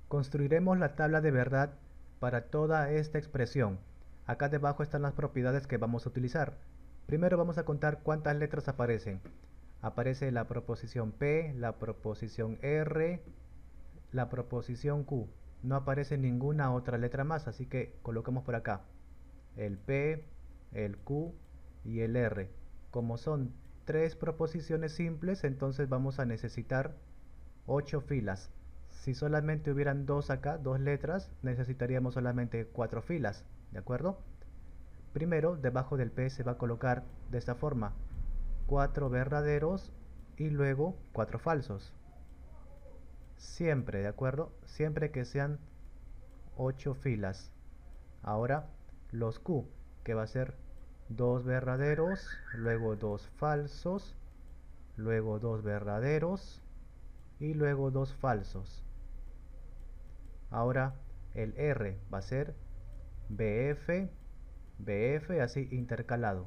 Construiremos la tabla de verdad para toda esta expresión. Acá debajo están las propiedades que vamos a utilizar. Primero vamos a contar cuántas letras aparecen. Aparece la proposición P, la proposición R, la proposición Q. No aparece ninguna otra letra más, así que colocamos por acá el P, el Q y el R. Como son tres proposiciones simples, entonces vamos a necesitar 8 filas. Si solamente hubieran dos acá, dos letras, necesitaríamos solamente 4 filas, ¿de acuerdo? Primero, debajo del P se va a colocar de esta forma 4 verdaderos y luego 4 falsos. Siempre, ¿de acuerdo? Siempre que sean 8 filas. Ahora, los Q, que va a ser 2 verdaderos, luego 2 falsos, luego 2 verdaderos y luego 2 falsos. Ahora el R va a ser BF, BF, así intercalado.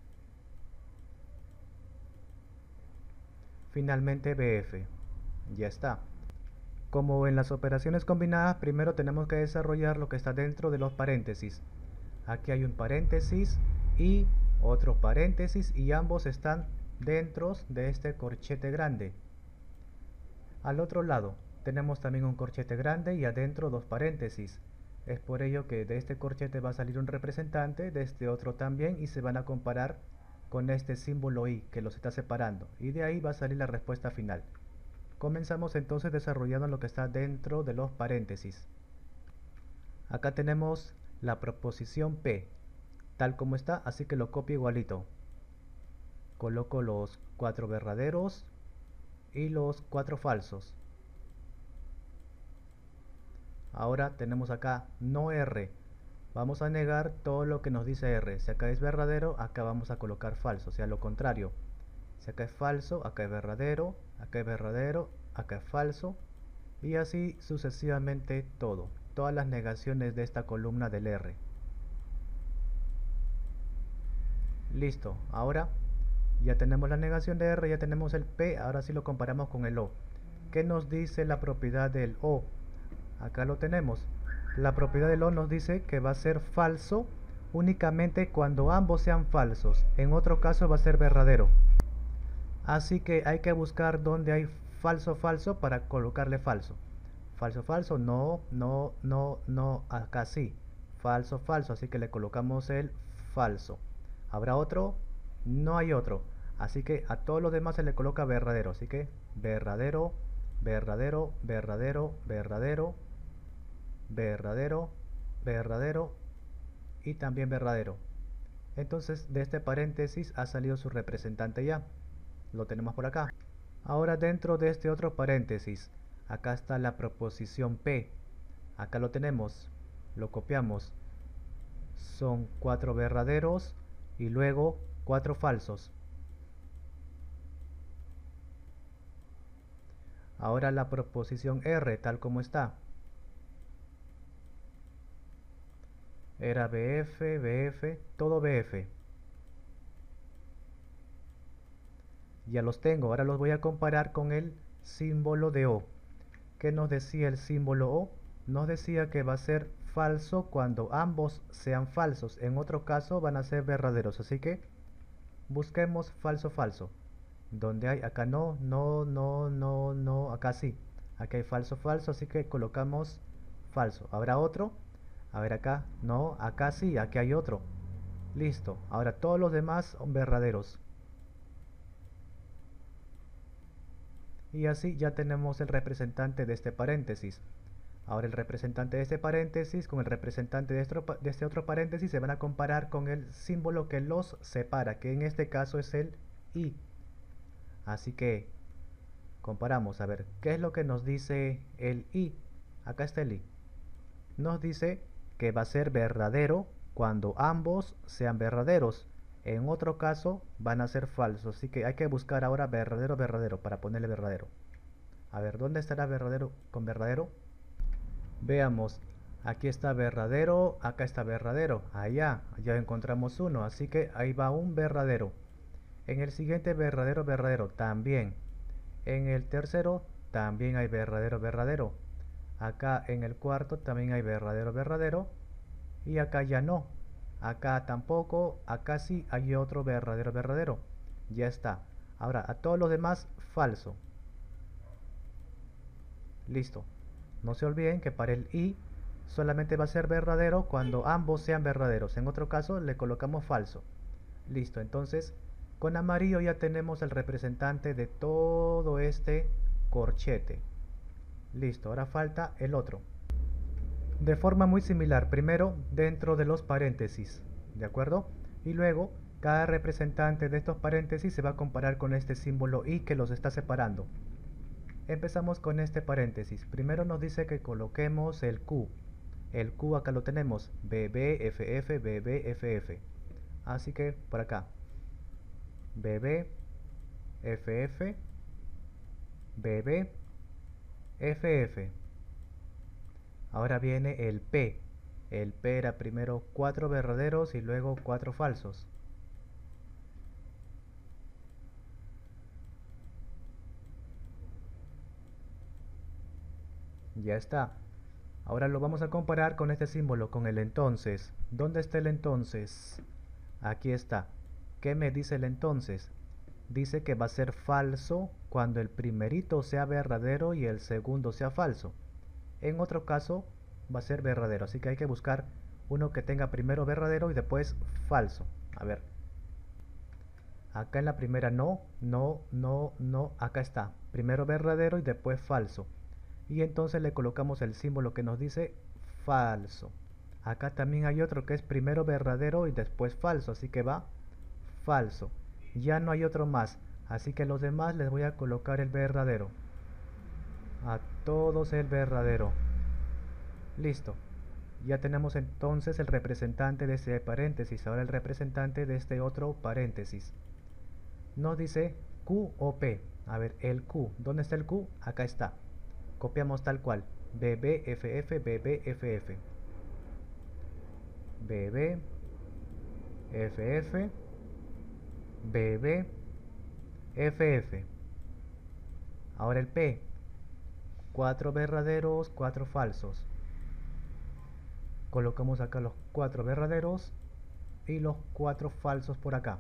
Finalmente BF. Ya está. Como en las operaciones combinadas, primero tenemos que desarrollar lo que está dentro de los paréntesis. Aquí hay un paréntesis y otro paréntesis y ambos están dentro de este corchete grande. Al otro lado tenemos también un corchete grande y adentro dos paréntesis. Es por ello que de este corchete va a salir un representante, de este otro también, y se van a comparar con este símbolo i que los está separando, y de ahí va a salir la respuesta final. Comenzamos entonces desarrollando lo que está dentro de los paréntesis. Acá tenemos la proposición P, tal como está, así que lo copio igualito. Coloco los 4 verdaderos y los 4 falsos. Ahora tenemos acá no R. Vamos a negar todo lo que nos dice R. Si acá es verdadero, acá vamos a colocar falso, o sea, lo contrario. Si acá es falso, acá es verdadero, acá es verdadero, acá es falso, y así sucesivamente todo. Todas las negaciones de esta columna del R. Listo, ahora ya tenemos la negación de R, ya tenemos el P, ahora sí lo comparamos con el O. ¿Qué nos dice la propiedad del O? Acá lo tenemos. La propiedad del O nos dice que va a ser falso únicamente cuando ambos sean falsos. En otro caso va a ser verdadero. Así que hay que buscar donde hay falso falso para colocarle falso. Falso falso, no, no, no, no, acá sí. Falso falso, así que le colocamos el falso. ¿Habrá otro? No hay otro. Así que a todos los demás se le coloca verdadero. Así que verdadero, verdadero, verdadero, verdadero, verdadero, verdadero y también verdadero. Entonces de este paréntesis ha salido su representante ya. Lo tenemos por acá. Ahora dentro de este otro paréntesis, acá está la proposición P. Acá lo tenemos. Lo copiamos. Son 4 verdaderos y luego 4 falsos. Ahora la proposición R tal como está. Era BF, BF, todo BF. Ya los tengo, ahora los voy a comparar con el símbolo de O. ¿Qué nos decía el símbolo O? Nos decía que va a ser falso cuando ambos sean falsos. En otro caso van a ser verdaderos. Así que busquemos falso, falso. Donde hay, acá no, no, no, no, no, acá sí. Aquí hay falso, falso, así que colocamos falso. ¿Habrá otro? A ver acá, no, acá sí, aquí hay otro. Listo, ahora todos los demás son verdaderos. Y así ya tenemos el representante de este paréntesis. Ahora el representante de este paréntesis con el representante de este otro paréntesis se van a comparar con el símbolo que los separa, que en este caso es el i. Así que comparamos, a ver, ¿qué es lo que nos dice el i? Acá está el i. Nos dice que va a ser verdadero cuando ambos sean verdaderos. En otro caso van a ser falsos, así que hay que buscar ahora verdadero, verdadero, para ponerle verdadero. A ver, ¿dónde estará verdadero con verdadero? Veamos, aquí está verdadero, acá está verdadero, allá, ya encontramos uno, así que ahí va un verdadero. En el siguiente verdadero, verdadero, también. En el tercero, también hay verdadero, verdadero. Acá en el cuarto también hay verdadero, verdadero. Y acá ya no. Acá tampoco. Acá sí hay otro verdadero, verdadero. Ya está. Ahora, a todos los demás, falso. Listo. No se olviden que para el i solamente va a ser verdadero cuando ambos sean verdaderos. En otro caso le colocamos falso. Listo. Entonces, con amarillo ya tenemos el representante de todo este corchete. Listo. Ahora falta el otro. De forma muy similar, primero dentro de los paréntesis, ¿de acuerdo? Y luego cada representante de estos paréntesis se va a comparar con este símbolo i que los está separando. Empezamos con este paréntesis. Primero nos dice que coloquemos el q. El q acá lo tenemos, BBFF, BBFF. Así que por acá, BBFF, BBFF. Ahora viene el P. El P era primero 4 verdaderos y luego 4 falsos. Ya está. Ahora lo vamos a comparar con este símbolo, con el entonces. ¿Dónde está el entonces? Aquí está. ¿Qué me dice el entonces? Dice que va a ser falso cuando el primerito sea verdadero y el segundo sea falso. En otro caso va a ser verdadero, así que hay que buscar uno que tenga primero verdadero y después falso. A ver. Acá en la primera no, no, no, no. Acá está. Primero verdadero y después falso. Y entonces le colocamos el símbolo que nos dice falso. Acá también hay otro que es primero verdadero y después falso, así que va falso. Ya no hay otro más, así que a los demás les voy a colocar el verdadero. A todos el verdadero. Listo. Ya tenemos entonces el representante de ese paréntesis. Ahora el representante de este otro paréntesis. Nos dice Q o P. A ver, el Q. ¿Dónde está el Q? Acá está. Copiamos tal cual. BBFF, BBFF. BBFF, BBFF. Ahora el P. 4 verdaderos, 4 falsos. Colocamos acá los 4 verdaderos y los 4 falsos por acá.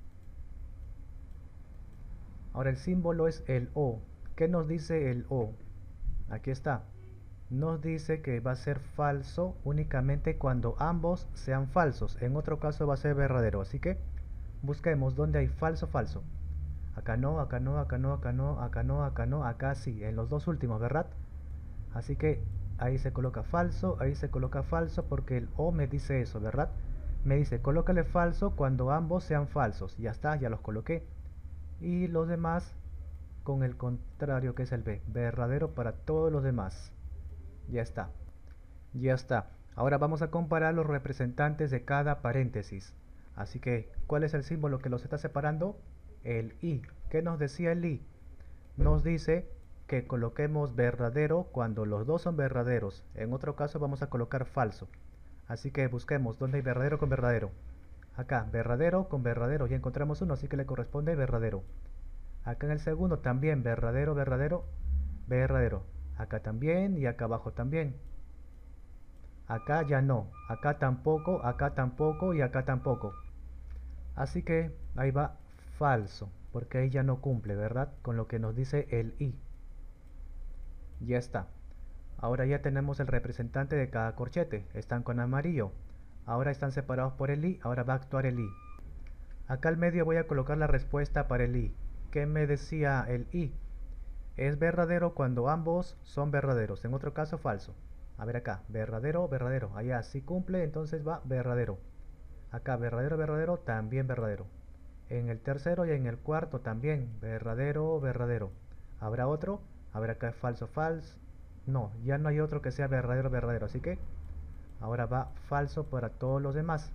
Ahora el símbolo es el O. ¿Qué nos dice el O? Aquí está. Nos dice que va a ser falso únicamente cuando ambos sean falsos. En otro caso va a ser verdadero. Así que busquemos donde hay falso, falso. Acá no, acá no, acá no, acá no, acá no, acá no, acá sí. En los dos últimos, ¿verdad? Así que ahí se coloca falso, ahí se coloca falso porque el O me dice eso, ¿verdad? Me dice, colócale falso cuando ambos sean falsos. Ya está, ya los coloqué. Y los demás con el contrario que es el B. Verdadero para todos los demás. Ya está. Ya está. Ahora vamos a comparar los representantes de cada paréntesis. Así que, ¿cuál es el símbolo que los está separando? El I. ¿Qué nos decía el I? Nos dice que coloquemos verdadero cuando los dos son verdaderos. En otro caso vamos a colocar falso. Así que busquemos dónde hay verdadero con verdadero. Acá, verdadero con verdadero. Ya encontramos uno, así que le corresponde verdadero. Acá en el segundo también verdadero, verdadero, verdadero. Acá también y acá abajo también. Acá ya no. Acá tampoco y acá tampoco. Así que ahí va falso, porque ahí ya no cumple, ¿verdad? Con lo que nos dice el I. Ya está. Ahora ya tenemos el representante de cada corchete. Están con amarillo. Ahora están separados por el I. Ahora va a actuar el I. Acá al medio voy a colocar la respuesta para el I. ¿Qué me decía el I? Es verdadero cuando ambos son verdaderos. En otro caso, falso. A ver acá. Verdadero, verdadero. Allá sí cumple, entonces va verdadero. Acá verdadero, verdadero, también verdadero. En el tercero y en el cuarto también. Verdadero, verdadero. ¿Habrá otro? A ver acá es falso, falso. No, ya no hay otro que sea verdadero, verdadero. Así que ahora va falso para todos los demás.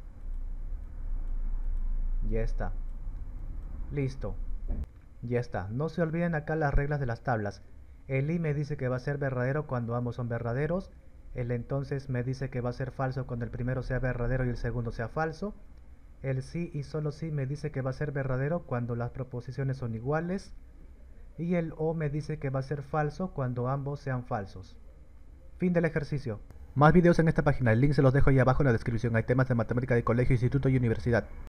Ya está. Listo. Ya está. No se olviden acá las reglas de las tablas. El I me dice que va a ser verdadero cuando ambos son verdaderos. El entonces me dice que va a ser falso cuando el primero sea verdadero y el segundo sea falso. El sí y solo sí me dice que va a ser verdadero cuando las proposiciones son iguales. Y el o me dice que va a ser falso cuando ambos sean falsos. Fin del ejercicio. Más videos en esta página, el link se los dejo ahí abajo en la descripción. Hay temas de matemática de colegio, instituto y universidad.